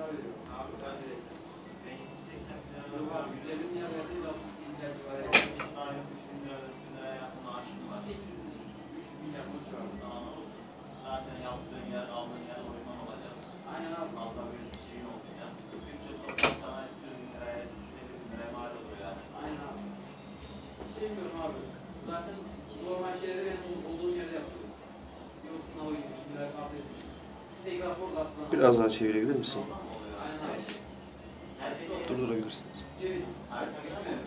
para veriyorum. Abi ben de yok abi 150 bin lira verdiği zaman ihtiyaç var. 3 bin lira maaşım var. 3 bin yakın şu an. Tamam olsun. Zaten yaptığın yer, aldığın yer uyman olacak. Aynen abi. Fazla bir şeyin olmayacak. 3 yıl sonra sana 300 bin liraya, 350 bin liraya mal oluyor yani. Aynen abi. Bilmiyorum abi. Zaten normal şeyleri benim olduğum yerde yapıyorum. Yok sınava gitmişim, mülakat etmişim. Tek rapor da atlan. Biraz daha çevirebilir misin? Aynen abi. Durdurabilirsiniz. Cevit. Harika gelmiyor mu?